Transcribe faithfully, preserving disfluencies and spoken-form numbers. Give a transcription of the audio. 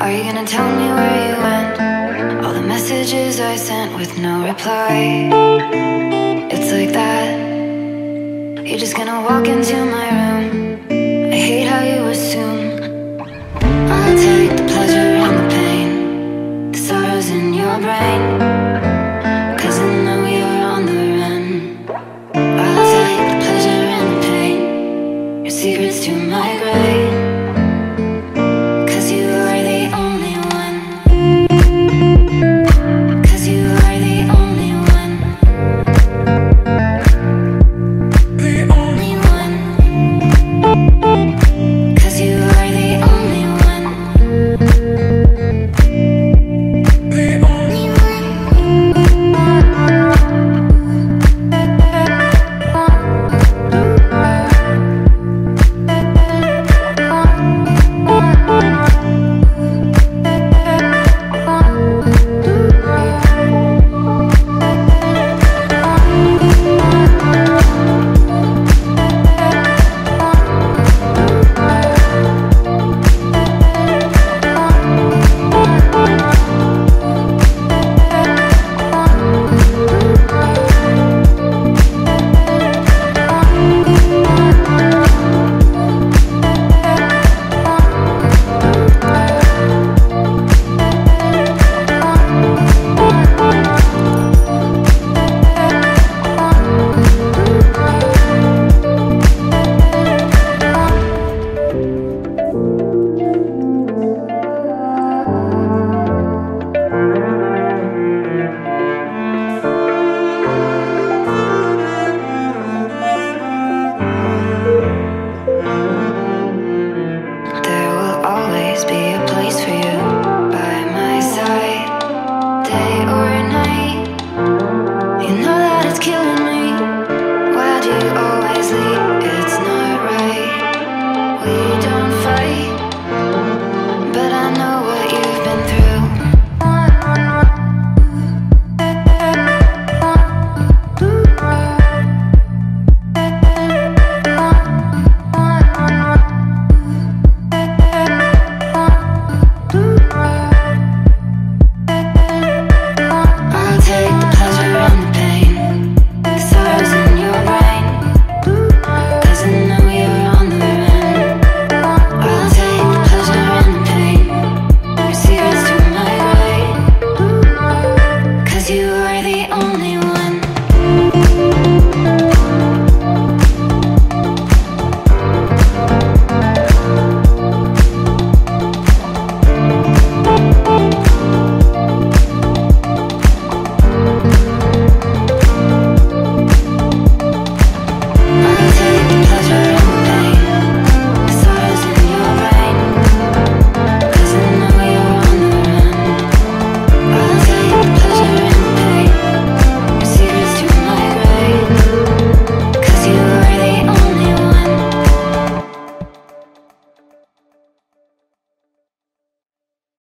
Are you gonna tell me where you went? All the messages I sent with no reply. It's like that. You're just gonna walk into my room. I hate how you assume I'll take the pleasure and the pain, the sorrows in your brain, 'cause I know you're on the run. I'll take the pleasure and the pain, your secrets to my grave.